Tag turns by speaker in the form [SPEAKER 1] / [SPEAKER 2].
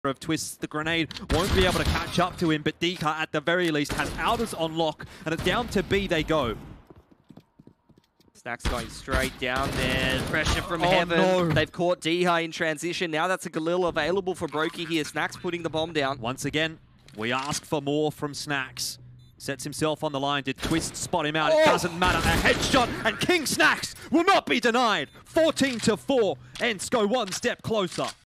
[SPEAKER 1] of Twists. The grenade won't be able to catch up to him, but Dika at the very least has Outers on lock, and it's down to B they go.
[SPEAKER 2] Snax going straight down there. Pressure from heaven.
[SPEAKER 1] No.
[SPEAKER 2] They've caught Diha in transition. Now that's a Galil available for Brokey here. Snax putting the bomb down.
[SPEAKER 1] Once again, we ask for more from Snax. Sets himself on the line. Did Twist spot him out? It doesn't matter. A headshot, and King Snax will not be denied. 14-4. ENCE go one step closer.